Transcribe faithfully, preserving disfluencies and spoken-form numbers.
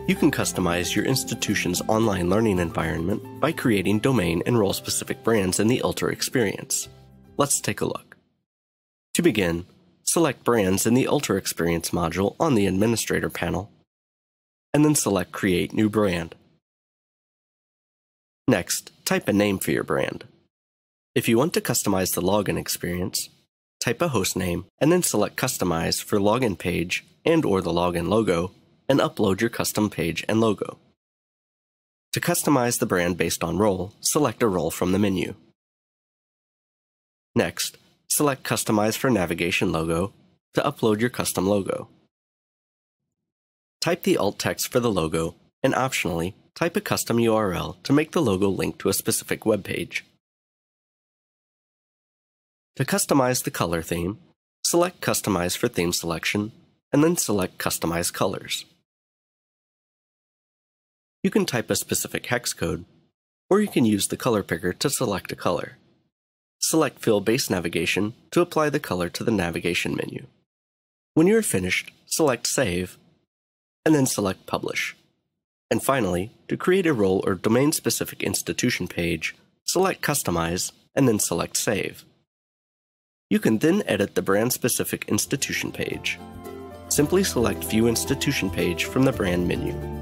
You can customize your institution's online learning environment by creating domain and role-specific brands in the Ultra Experience. Let's take a look. To begin, select Brands in the Ultra Experience module on the Administrator panel, and then select Create New Brand. Next, type a name for your brand. If you want to customize the login experience, type a host name and then select Customize for Login Page and or the login logo, and upload your custom page and logo. To customize the brand based on role, select a role from the menu. Next, select Customize for Navigation Logo to upload your custom logo. Type the alt text for the logo, and optionally, type a custom U R L to make the logo link to a specific web page. To customize the color theme, select Customize for Theme Selection, and then select Customize Colors. You can type a specific hex code, or you can use the color picker to select a color. Select Fill Base Navigation to apply the color to the navigation menu. When you are finished, select Save, and then select Publish. And finally, to create a role or domain-specific institution page, select Customize, and then select Save. You can then edit the brand-specific institution page. Simply select View Institution Page from the brand menu.